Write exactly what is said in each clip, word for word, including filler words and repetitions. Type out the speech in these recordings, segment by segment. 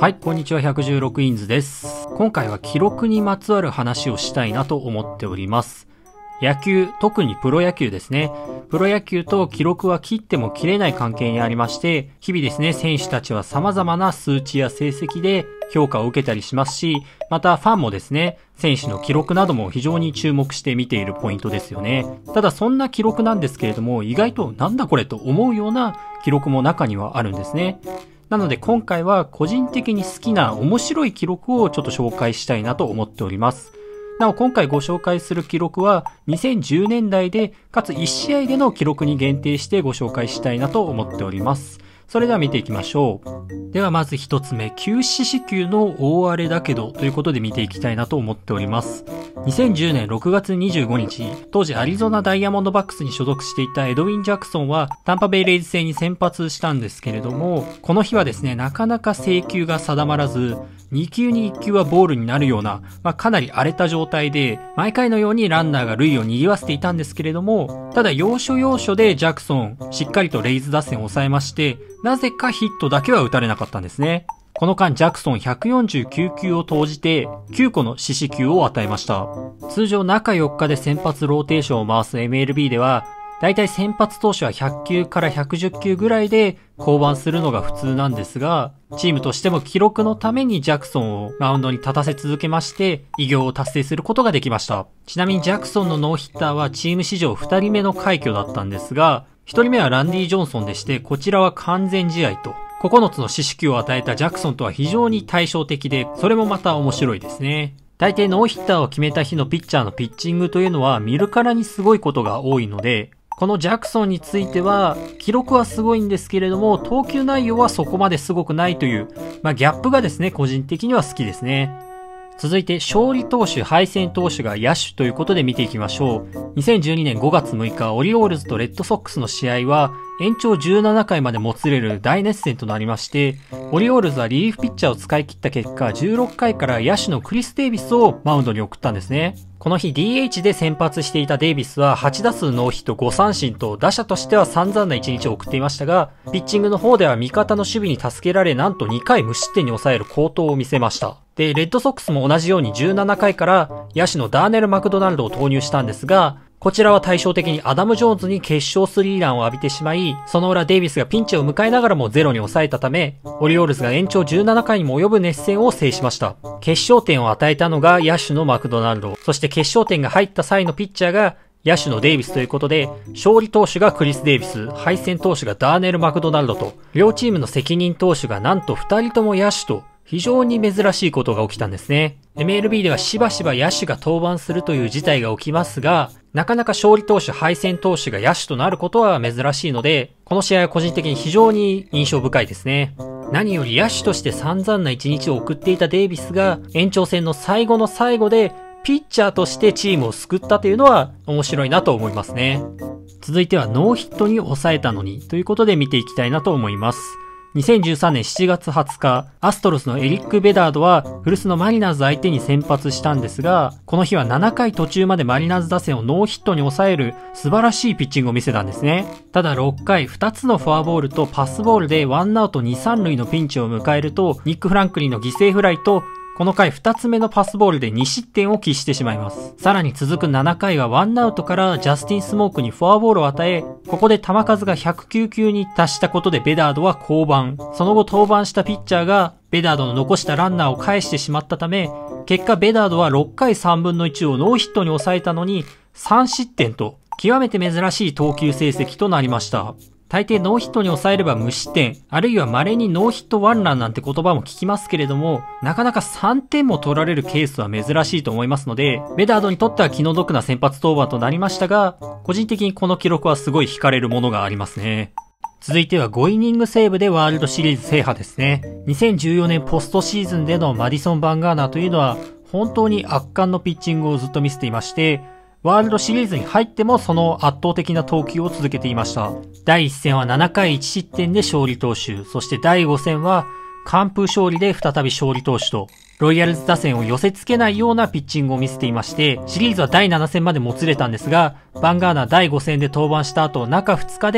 はい、こんにちは。ひゃくじゅうろくインズです。今回は記録にまつわる話をしたいなと思っております。野球、特にプロ野球ですね。プロ野球と記録は切っても切れない関係にありまして、日々ですね、選手たちは様々な数値や成績で評価を受けたりしますし、またファンもですね、選手の記録なども非常に注目して見ているポイントですよね。ただそんな記録なんですけれども、意外となんだこれと思うような記録も中にはあるんですね。なので今回は個人的に好きな面白い記録をちょっと紹介したいなと思っております。なお今回ご紹介する記録はにせんじゅうねんだいでかついち試合での記録に限定してご紹介したいなと思っております。それでは見ていきましょう。ではまず一つ目、旧四死球の大荒れだけどということで見ていきたいなと思っております。にせんじゅうねんろくがつにじゅうごにち、当時アリゾナダイヤモンドバックスに所属していたエドウィン・ジャクソンはタンパベイレイズ戦に先発したんですけれども、この日はですね、なかなか制球が定まらず、にきゅうにいっきゅうはボールになるような、まあ、かなり荒れた状態で、毎回のようにランナーが塁を賑わせていたんですけれども、ただ要所要所でジャクソン、しっかりとレイズ打線を抑えまして、なぜかヒットだけは打たれなかったんですね。この間ジャクソンひゃくよんじゅうきゅうきゅうを投じてきゅうこの四死球を与えました。通常中よっかで先発ローテーションを回す エムエルビー では、だいたい先発投手はひゃっきゅうからひゃくじゅっきゅうぐらいで降板するのが普通なんですが、チームとしても記録のためにジャクソンをマウンドに立たせ続けまして、偉業を達成することができました。ちなみにジャクソンのノーヒッターはチーム史上ふたりめの快挙だったんですが、ひとりめはランディ・ジョンソンでして、こちらは完全試合と、ここのつの四死球を与えたジャクソンとは非常に対照的で、それもまた面白いですね。大抵ノーヒッターを決めた日のピッチャーのピッチングというのは見るからにすごいことが多いので、このジャクソンについては、記録はすごいんですけれども、投球内容はそこまですごくないという、まあギャップがですね、個人的には好きですね。続いて、勝利投手、敗戦投手が野手ということで見ていきましょう。にせんじゅうにねんごがつむいか、オリオールズとレッドソックスの試合は、延長じゅうななかいまでもつれる大熱戦となりまして、オリオールズはリリーフピッチャーを使い切った結果、じゅうろっかいから野手のクリス・デイビスをマウンドに送ったんですね。この日 ディーエイチ で先発していたデイビスははちだすうノーヒットごさんしんと打者としては散々ないちにちを送っていましたが、ピッチングの方では味方の守備に助けられなんとにかい無失点に抑える好投を見せました。で、レッドソックスも同じようにじゅうななかいから野手のダーネル・マクドナルドを投入したんですが、こちらは対照的にアダム・ジョーンズに決勝スリーランを浴びてしまい、その裏デイビスがピンチを迎えながらもゼロに抑えたため、オリオールズが延長じゅうななかいにも及ぶ熱戦を制しました。決勝点を与えたのが野手のマクドナルド、そして決勝点が入った際のピッチャーが野手のデイビスということで、勝利投手がクリス・デイビス、敗戦投手がダーネル・マクドナルドと、両チームの責任投手がなんとふたりとも野手と、非常に珍しいことが起きたんですね。エムエルビー ではしばしば野手が登板するという事態が起きますが、なかなか勝利投手、敗戦投手が野手となることは珍しいので、この試合は個人的に非常に印象深いですね。何より野手として散々な一日を送っていたデイビスが、延長戦の最後の最後で、ピッチャーとしてチームを救ったというのは面白いなと思いますね。続いてはノーヒットに抑えたのにということで見ていきたいなと思います。にせんじゅうさんねんしちがつはつか、アストロズのエリック・ベダードは古巣のマリナーズ相手に先発したんですが、この日はななかい途中までマリナーズ打線をノーヒットに抑える素晴らしいピッチングを見せたんですね。ただろっかいふたつのフォアボールとパスボールでワンアウトに、さんるいのピンチを迎えると、ニック・フランクリンの犠牲フライと、この回ふたつめのパスボールでにしってんを喫してしまいます。さらに続くななかいはワンアウトからジャスティン・スモークにフォアボールを与え、ここで球数がひゃくきゅうきゅうに達したことでベダードは降板。その後登板したピッチャーがベダードの残したランナーを返してしまったため、結果ベダードはろっかいさんぶんのいちをノーヒットに抑えたのにさんしってんと極めて珍しい投球成績となりました。大抵ノーヒットに抑えれば無失点、あるいは稀にノーヒットワンランなんて言葉も聞きますけれども、なかなかさんてんも取られるケースは珍しいと思いますので、ベダードにとっては気の毒な先発登板となりましたが、個人的にこの記録はすごい惹かれるものがありますね。続いてはごイニングセーブでワールドシリーズ制覇ですね。にせんじゅうよねんポストシーズンでのマディソン・バンガーナーというのは、本当に圧巻のピッチングをずっと見せていまして、ワールドシリーズに入ってもその圧倒的な投球を続けていました。だいいっせんはななかいいちしってんで勝利投手、そしてだいごせんは完封勝利で再び勝利投手と、ロイヤルズ打線を寄せ付けないようなピッチングを見せていまして、シリーズはだいななせんまでもつれたんですが、バンガーナだいごせんで登板した後、中ふつかで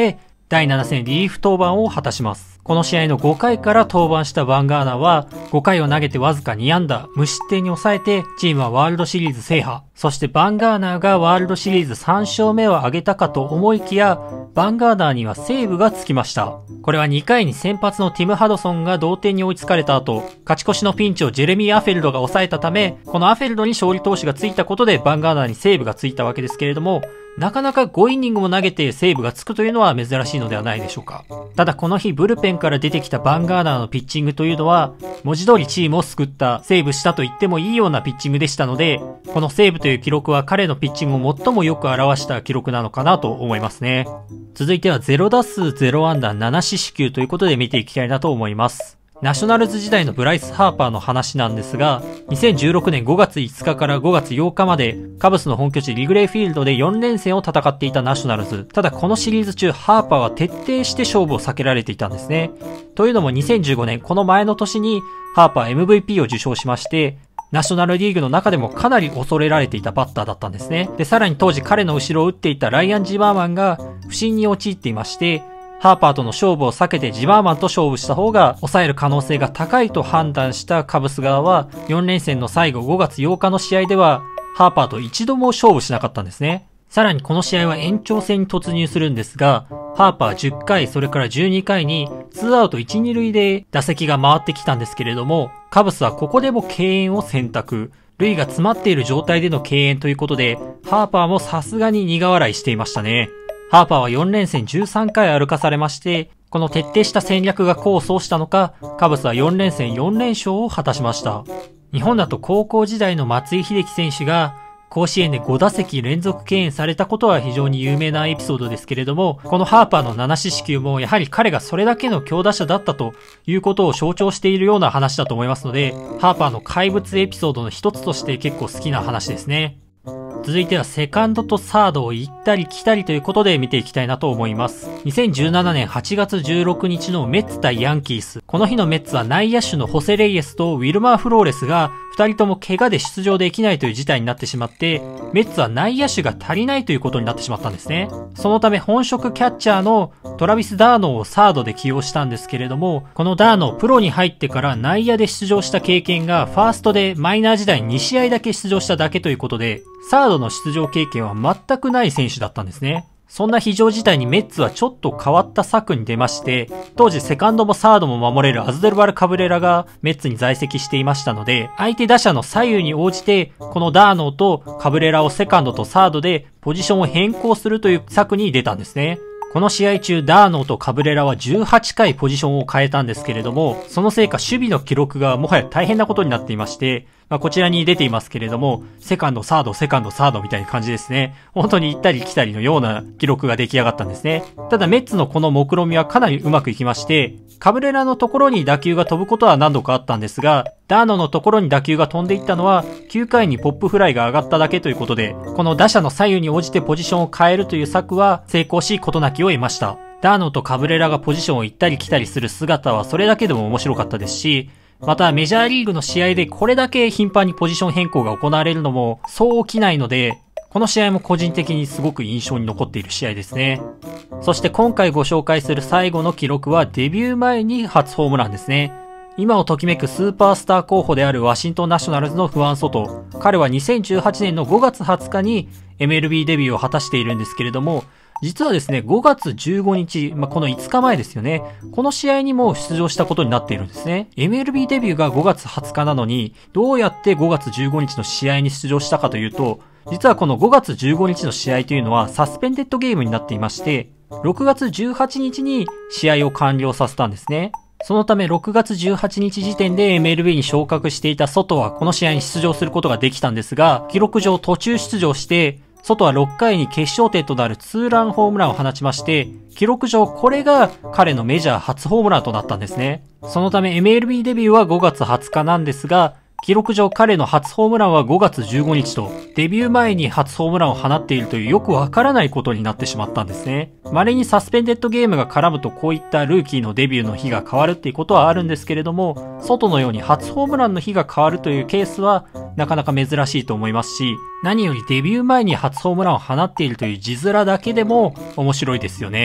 だいなな戦リリーフ登板を果たします。この試合のごかいから登板したバンガーナーは、ごかいを投げてわずかに安打、無失点に抑えて、チームはワールドシリーズ制覇。そしてバンガーナーがワールドシリーズさん勝目を挙げたかと思いきや、バンガーナーにはセーブがつきました。これはにかいに先発のティム・ハドソンが同点に追いつかれた後、勝ち越しのピンチをジェレミー・アフェルドが抑えたため、このアフェルドに勝利投手がついたことでバンガーナーにセーブがついたわけですけれども、なかなかごイニングも投げてセーブがつくというのは珍しいのではないでしょうか。ただこの日ブルペンから出てきたバンガーナーのピッチングというのは、文字通りチームを救った、セーブしたと言ってもいいようなピッチングでしたので、このセーブという記録は彼のピッチングを最もよく表した記録なのかなと思いますね。続いてはゼロだすうゼロあんだななししきゅうということで見ていきたいなと思います。ナショナルズ時代のブライス・ハーパーの話なんですが、にせんじゅうろくねんごがついつかからごがつようかまで、カブスの本拠地リグレーフィールドでよんれんせんを戦っていたナショナルズ。ただこのシリーズ中、ハーパーは徹底して勝負を避けられていたんですね。というのもにせんじゅうごねん、この前の年に、ハーパー エムブイピー を受賞しまして、ナショナルリーグの中でもかなり恐れられていたバッターだったんですね。で、さらに当時彼の後ろを打っていたライアン・ジバーマンが不振に陥っていまして、ハーパーとの勝負を避けてジバーマンと勝負した方が抑える可能性が高いと判断したカブス側はよんれんせんの最後ごがつようかの試合ではハーパーと一度も勝負しなかったんですね。さらにこの試合は延長戦に突入するんですが、ハーパーじゅっかいそれからじゅうにかいにツーアウトいち、に塁で打席が回ってきたんですけれども、カブスはここでも敬遠を選択。塁が詰まっている状態での敬遠ということで、ハーパーもさすがに苦笑いしていましたね。ハーパーはよんれんせんじゅうさんかい歩かされまして、この徹底した戦略が功を奏したのか、カブスはよんれんせんよんれんしょうを果たしました。日本だと高校時代の松井秀喜選手が、甲子園でごだせき連続敬遠されたことは非常に有名なエピソードですけれども、このハーパーのななししきゅうもやはり彼がそれだけの強打者だったということを象徴しているような話だと思いますので、ハーパーの怪物エピソードの一つとして結構好きな話ですね。続いてはセカンドとサードを行ったり来たりということで見ていきたいなと思います。にせんじゅうななねんはちがつじゅうろくにちのメッツ対ヤンキース。この日のメッツは内野手のホセ・レイエスとウィルマー・フローレスがふたりとも怪我で出場できないという事態になってしまって、メッツは内野手が足りないということになってしまったんですね。そのため本職キャッチャーのトラビス・ダーノーをサードで起用したんですけれども、このダーノープロに入ってから内野で出場した経験がファーストでマイナー時代ににしあいだけ出場しただけということで、サードの出場経験は全くない選手だったんですね。そんな非常事態にメッツはちょっと変わった策に出まして、当時セカンドもサードも守れるアズデルバル・カブレラがメッツに在籍していましたので、相手打者の左右に応じて、このダーノーとカブレラをセカンドとサードでポジションを変更するという策に出たんですね。この試合中、ダーノーとカブレラはじゅうはちかいポジションを変えたんですけれども、そのせいか守備の記録がもはや大変なことになっていまして、まあ、こちらに出ていますけれども、セカンド、サード、セカンド、サードみたいな感じですね。本当に行ったり来たりのような記録が出来上がったんですね。ただメッツのこの目論見はかなりうまくいきまして、カブレラのところに打球が飛ぶことは何度かあったんですが、ダーノのところに打球が飛んでいったのはきゅうかいにポップフライが上がっただけということで、この打者の左右に応じてポジションを変えるという策は成功し事なきを得ました。ダーノとカブレラがポジションを行ったり来たりする姿はそれだけでも面白かったですし、またメジャーリーグの試合でこれだけ頻繁にポジション変更が行われるのもそう起きないので、この試合も個人的にすごく印象に残っている試合ですね。そして今回ご紹介する最後の記録はデビュー前に初ホームランですね。今をときめくスーパースター候補であるワシントンナショナルズのフアン・ソト。彼はにせんじゅうはちねんのごがつはつかに エムエルビー デビューを果たしているんですけれども、実はですね、ごがつじゅうごにち、まあ、このいつかまえですよね。この試合にも出場したことになっているんですね。エムエルビー デビューがごがつはつかなのに、どうやってごがつじゅうごにちの試合に出場したかというと、実はこのごがつじゅうごにちの試合というのはサスペンデッドゲームになっていまして、ろくがつじゅうはちにちに試合を完了させたんですね。そのためろくがつじゅうはちにち時点で エムエルビー に昇格していたソトはこの試合に出場することができたんですが、記録上途中出場して、ソトはろっかいに決勝点となるツーランホームランを放ちまして、記録上これが彼のメジャー初ホームランとなったんですね。そのため エムエルビー デビューはごがつはつかなんですが、記録上彼の初ホームランはごがつじゅうごにちと、デビュー前に初ホームランを放っているというよくわからないことになってしまったんですね。稀にサスペンデッドゲームが絡むとこういったルーキーのデビューの日が変わるっていうことはあるんですけれども、外のように初ホームランの日が変わるというケースはなかなか珍しいと思いますし、何よりデビュー前に初ホームランを放っているという字面だけでも面白いですよね。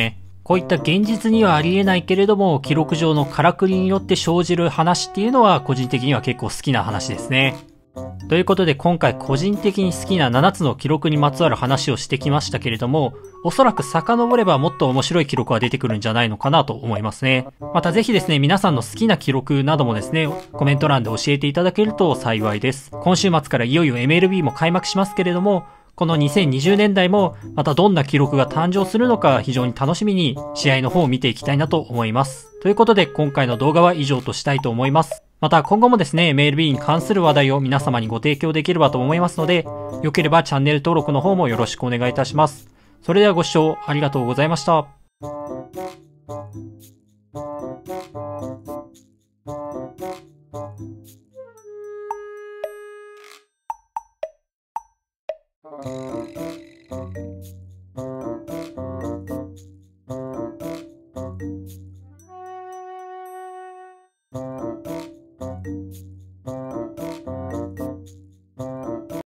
こういった現実にはありえないけれども、記録上のからくりによって生じる話っていうのは個人的には結構好きな話ですね。ということで今回個人的に好きなななつの記録にまつわる話をしてきましたけれども、おそらく遡ればもっと面白い記録が出てくるんじゃないのかなと思いますね。またぜひですね、皆さんの好きな記録などもですね、コメント欄で教えていただけると幸いです。今週末からいよいよ エムエルビー も開幕しますけれども、このにせんにじゅうねんだいもまたどんな記録が誕生するのか非常に楽しみに試合の方を見ていきたいなと思います。ということで今回の動画は以上としたいと思います。また今後もですね、エムエルビー に関する話題を皆様にご提供できればと思いますので、よければチャンネル登録の方もよろしくお願いいたします。それではご視聴ありがとうございました。